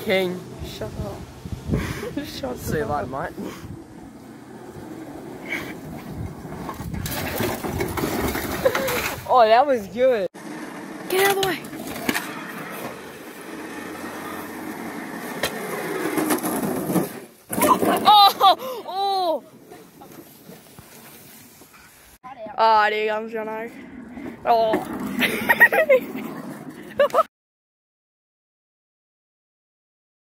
king. Shut up. Shut See you up. later, mate. Oh, that was good. Get out of the way. Oh! Ah, there comes Jono. Oh.